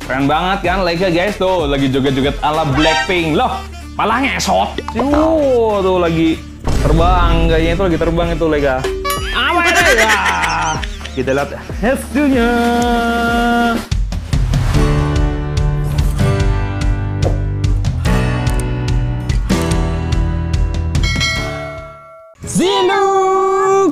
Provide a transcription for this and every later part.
Keren banget kan Leika guys, tuh lagi joget-joget ala Blackpink. Loh, malah ngesot. Tuh lagi terbang, kayaknya itu lagi terbang itu Leika. Apa ini? Wah, kita lihat hasilnya. Zinuk!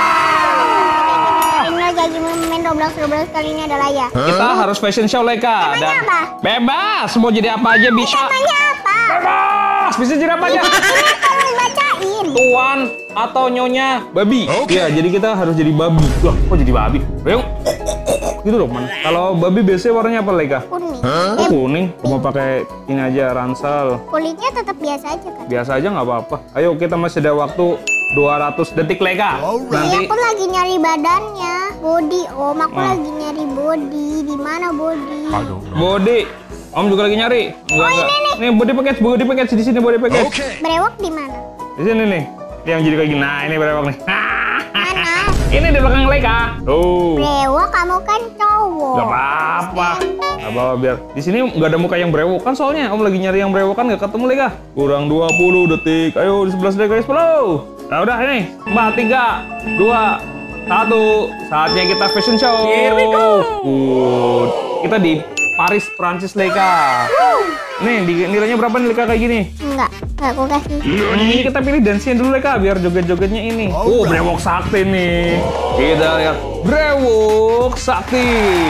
Ini lagi main Roblox kali ini adalah ya. Kita harus fashion show Leika. Temanya apa? Bebas, mau jadi apa aja bisa. Temanya apa? Bebas, bisa jadi apa aja. Tolong bacain. Tuan atau nyonya babi. Iya, jadi kita harus jadi babi. Wah, kok jadi babi? Ayo. Gitu dong, man. Kalau babi biasanya warnanya apa Leika? Kuning. Oh, kuning. Mau pakai ini aja ransel. Kulitnya tetap biasa aja kan? Biasa aja nggak apa-apa. Ayo, kita masih ada waktu 200 detik Leika. Iya, aku lagi nyari badannya. Body, Om. Aku lagi nyari body. Di mana body? Body. Om juga lagi nyari. Enggak. Nih body package di sini body package. Brewok di mana? Di sini nih. Yang jadi kayak gini. Nah, ini berewok nih. Mana? Ini di belakang Leika. Tuh. Brewok, kamu kan cowok. Gak apa-apa. Gak apa-apa biar. Di sini nggak ada muka yang brewok kan soalnya. Om lagi nyari yang brewok kan nggak ketemu Leika. Kurang 20 detik. Ayo 11 detik guys. 10. Nah udah ini. 4, 3, 2, 1. Saatnya kita fashion show. Here we go. Good. Kita di Paris, Prancis Leika. Nih nilainya berapa nih Leika kayak gini? Enggak aku kasih. Ini kita pilih dance-nya dulu Leika biar joget-jogetnya ini. Brewok sakti nih. Kita lihat brewok sakti.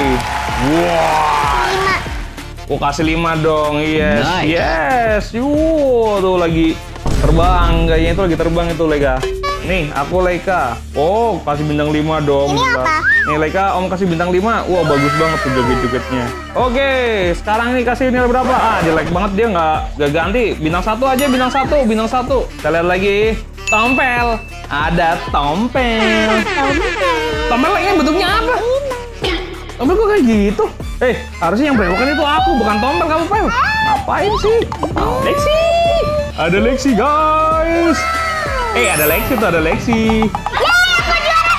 Wah. 5. Oh kasih 5 dong. Yes. Nice. Yes. Tuh lagi terbang kayaknya itu lagi terbang itu Leika. Nih aku Leika. Oh kasih bintang 5 dong. Ini apa? Nih Leika Om kasih bintang 5. Wah bagus banget tuh joget-jogetnya. Oke sekarang ini kasih nilai berapa? Ah jelek banget dia nggak ganti. Bintang 1 aja bintang 1. Kita lihat lagi. Tompel. Ada tompel. Tompel ini bentuknya apa? Tompel kok kayak gitu? Harusnya yang berewokan itu aku, bukan tompel kamu Pel. Ngapain sih? Lexi. Ada Lexi guys. Ada Lexi tuh, ada Lexi. Aku juara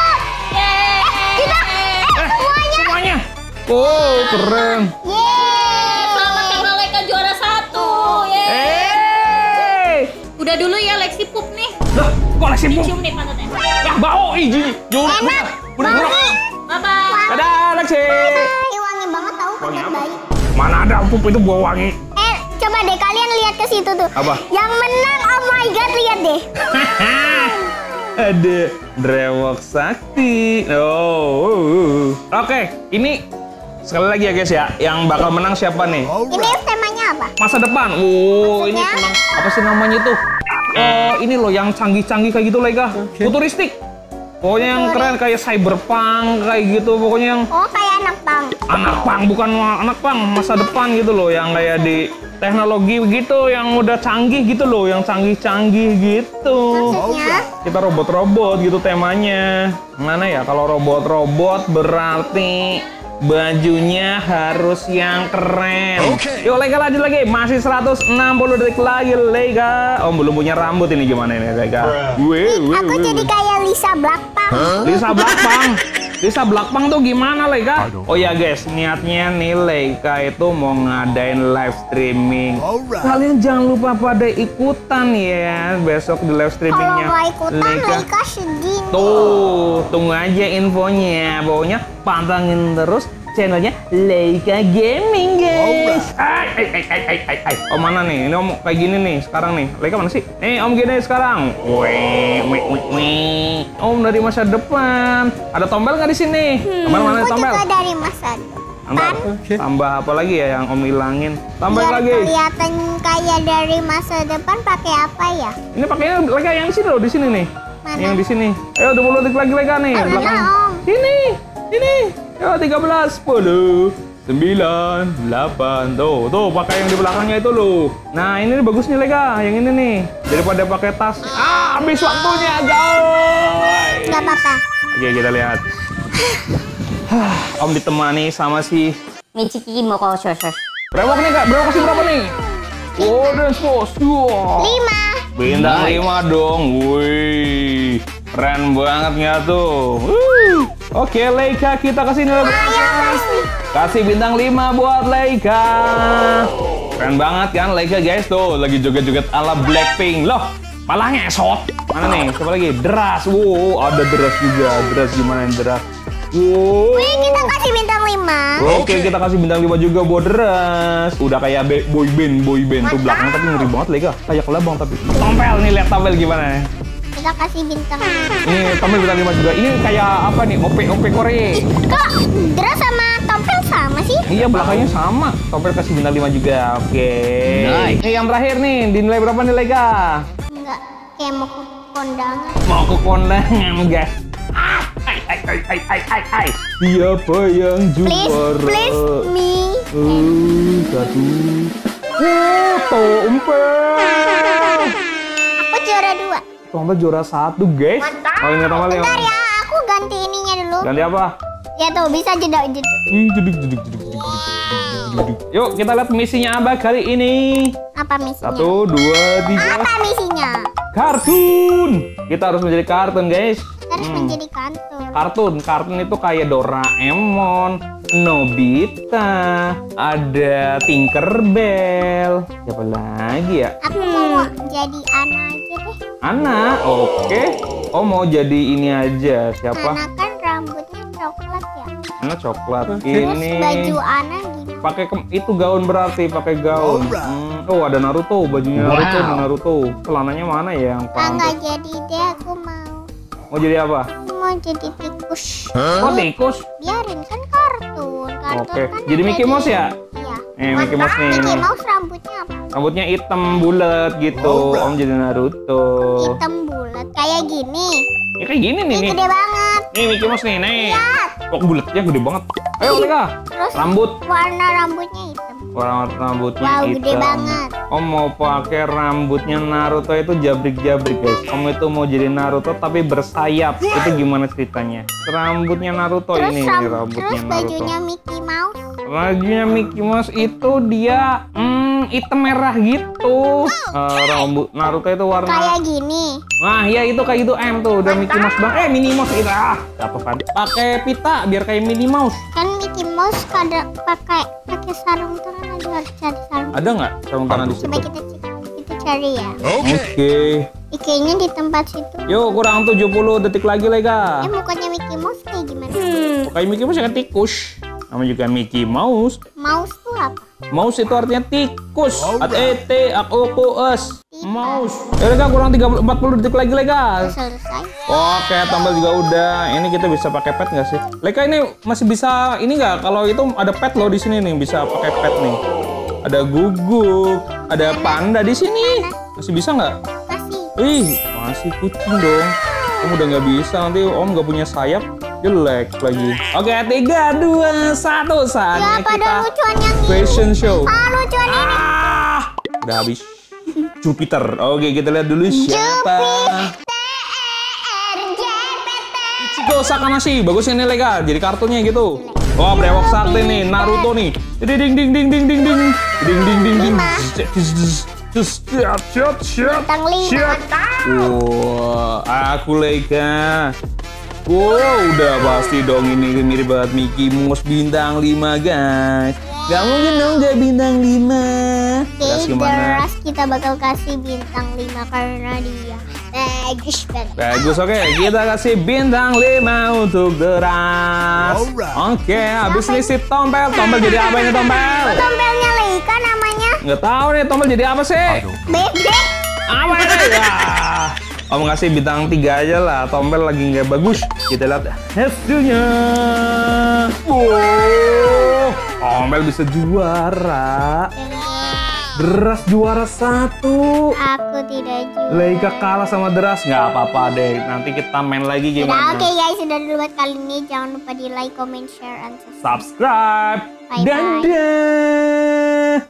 1. Semuanya. Oh, keren. Selamat karena Leika juara 1. Udah dulu ya Lexi pup nih. Loh, kok Lexi pup? Cium nih pantatnya. Ya, bau. Ih, jorok. Udah jorok. Bye-bye. Dadah, Lexi. Wangi banget tahu pakai bayi. Mana ada pup itu bau wangi. Coba deh kalian lihat ke situ tuh. Apa? Yang menang, oh my god, lihat deh. Ada brewok sakti. Oke, ini sekali lagi ya guys ya. Yang bakal menang siapa nih? Ini temanya apa? Masa depan. Oh, ini Maksudnya? emang apa sih namanya itu? Ini loh yang canggih-canggih kayak gitu Leika. Futuristik. Pokoknya yang keren kayak cyberpunk kayak gitu. Pokoknya yang Oh, kayak anak pang. anak pang, bukan anak pang, masa depan gitu loh, yang kayak di teknologi gitu, yang udah canggih gitu loh, yang canggih-canggih gitu. Maksudnya? Kita robot-robot gitu temanya. Mana ya kalau robot-robot berarti bajunya harus yang keren. Yuk Leika lanjut lagi, masih 160 detik lagi Leika. Om belum punya rambut ini gimana ini Leika? Aku jadi kayak Lisa Blackpink. Lisa Blackpink. Lisa Blackpink tuh gimana Leika? Oh ya guys, niatnya nih Leika itu mau ngadain live streaming. Kalian jangan lupa pada ikutan ya besok di live Kalau streamingnya nggak ikutan, Leika sedih. Tuh, tunggu aja infonya. Pokoknya pantengin terus channelnya Leika Gaming guys. Om mana nih? Ini Om kayak gini nih sekarang nih. Leika mana sih? Nih Om gini sekarang. Wih. Om dari masa depan. Ada tombel nggak di sini? Tombel mana Aku tombel? juga dari masa depan. Tambah apa lagi ya yang Om hilangin? Tambah Biar lagi. kelihatan kayak dari masa depan pakai apa ya? Ini pakainya Leika yang sini loh, di sini nih. Mana? Yang di sini. Ayo 20 detik lagi Leika nih. Mana, Belakang. Om? Sini. Ayo 13, 10, 9, 8. Tuh pakai yang di belakangnya itu loh. Nah, ini bagus nih Leika, yang ini nih. Daripada pakai tas. Habis waktunya, guys. Gak apa-apa. Oke, kita lihat. Om ditemani sama si Michiki mau kau sos. Brewok nih, Kak. Brewok kasih berapa nih? Oh, dance pose. Wow. 5. Bintang 5 dong. Wih. Keren banget nggak tuh? Oke, Leika kita kasih nilai berapa? Kasih bintang 5 buat Leika. Keren banget kan Leika guys, tuh lagi joget-joget ala Blackpink. Loh, malah ngesot. Mana nih? Siapa lagi? Deras. Wow, ada Deras juga. Deras gimana yang Deras? Wow. Wih, kita kasih bintang 5. Oke, kita kasih bintang 5 juga buat Deras. Udah kayak boy band tuh belakang tapi ngeri banget Leika. Kayak kelabang tapi. Tompel nih, lihat Tompel gimana? Kita kasih bintang 5. Ini Tompel bintang 5 juga. Ini kayak apa nih? OP Korea. Kok Deras sama Tompel sama sih? Iya, belakangnya sama. Tompel kasih bintang 5 juga. Oke. Nice. Nih yang terakhir nih, dinilai berapa nih Leika? Enggak, kayak mau ke kondangan. Mau ke kondangan guys. Hai. Siapa yang juara? Please me. Satu. Tompel. Aku juara 2. Tompel juara 1 guys. Oh ingat Tompel yang. Bentar ya, aku ganti ininya dulu. Ganti apa? Ya tuh, bisa jeduk. Jeduk. Yuk kita lihat misinya Abah kali ini. Apa misinya? 1, 2, 3. Apa misinya? Kartun. Kita harus menjadi kartun guys. Harus menjadi kantor. Kartun itu kayak Doraemon, Nobita, ada Tinkerbell. Siapa lagi ya? Aku mau jadi Ana aja deh. Ana, oke. Oh mau jadi ini aja. Siapa? Ana kan rambutnya coklat ya. Ana coklat. Terus Ini baju Ana gimana? pakai itu gaun berarti pakai gaun. Oh ada Naruto, bajunya Naruto. Celananya mana ya yang Enggak pantas? jadi deh, aku mau. Mau jadi apa? Aku mau jadi tikus. Oh tikus. Biarin kan kartun. Oke. Kan Jadi ada Mickey Mouse ya? Iya. Mickey Mouse nih. Mickey Mouse rambutnya apa? Rambutnya hitam bulat gitu. Om jadi Naruto. Hitam bulat kayak gini. Ya kayak gini nih Ini nih. gede banget. Nih Mickey Mouse nih. Lihat. Kok bulatnya gede banget. Ayo Mereka. Terus Rambut. warna rambutnya hitam. Warna rambutnya Wow, hitam. gede banget. Om mau pakai rambutnya Naruto itu jabrik-jabrik guys. Om itu mau jadi Naruto tapi bersayap. Itu gimana ceritanya? Rambutnya Naruto Terus, ini rambutnya terus Naruto. bajunya Mickey Mouse. Bajunya Mickey Mouse itu dia hitam merah gitu. Rambut Naruto itu warna. Kayak gini. Nah, ya itu kayak gitu tuh udah Mickey Mouse bang. Minnie Mouse itu jatuh kan. Pakai pita biar kayak Minnie Mouse. Kan Mickey Mouse kadang pakai sarung tangan aja, harus cari sarung. Ada nggak sarung tangan di situ? Coba kita cari ya. Oke. Kayaknya di tempat situ. Yuk kurang 70 detik lagi Lega. Mukanya Mickey Mouse kayak gimana? Kayak Mickey Mouse kan tikus. Namanya juga Mickey Mouse. Mouse tuh apa? Mouse itu artinya tikus. T-I-K-U-S. Mouse. Ya Lega kurang 40 detik lagi Lega. Selesai. Oke, tombol juga udah. Ini kita bisa pakai pet nggak sih? Leka ini masih bisa ini nggak? Kalau itu ada pet loh di sini nih, bisa pakai pet nih. Ada guguk, ada panda di sini. Masih bisa nggak? Kasih. Wih, masih kucing dong. Om udah nggak bisa, nanti Om nggak punya sayap, jelek lagi. Oke, 3, 2, 1, saatnya Ya, pada kita lucuan yang ini. fashion show. Lucuan ini. Udah habis. Jupiter. Oke, kita lihat dulu siapa. Ichigo Sakanashi, bagus ini Lega, jadi kartunya gitu. Wah, brewok sakti nih, Naruto nih. Ding ding ding ding ding ding. Ding ding ding ding. Bintang 5. Wah, aku Lega. Wow, udah pasti dong ini mirip banget Mickey Mouse bintang 5 guys. Gak mungkin dong gak bintang 5. Terus Oke, gimana? Deras kita bakal kasih bintang 5 karena dia bagus banget. Bagus, oke. Kita kasih bintang 5 untuk Deras. Oke, habis ini si Tompel. Tompel jadi apa ini Tompel? Tompelnya Leika namanya. Nggak tahu nih Tompel jadi apa sih? Bebek. Apa ini? Wah. Om ngasih bintang 3 aja lah. Tompel lagi nggak bagus. Kita lihat hasilnya. Wow. Tompel bisa juara. Deras juara 1. Aku tidak juga. Leika kalah sama Deras, nggak apa-apa deh. Nanti kita main lagi Udah, gimana? oke guys, sudah dulu buat kali ini. Jangan lupa di like, comment, share, and subscribe. Subscribe. Bye-bye. Dadah.